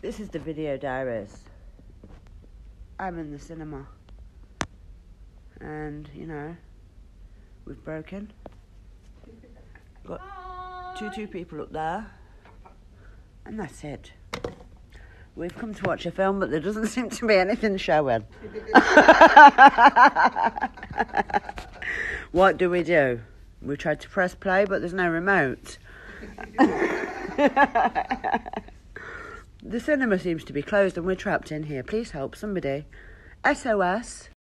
This is the video diaries. I'm in the cinema. And, you know, we've broken. Got two people up there. And that's it. We've come to watch a film, but there doesn't seem to be anything showing. What do? We tried to press play, but there's no remote. The cinema seems to be closed and we're trapped in here. Please help somebody. SOS.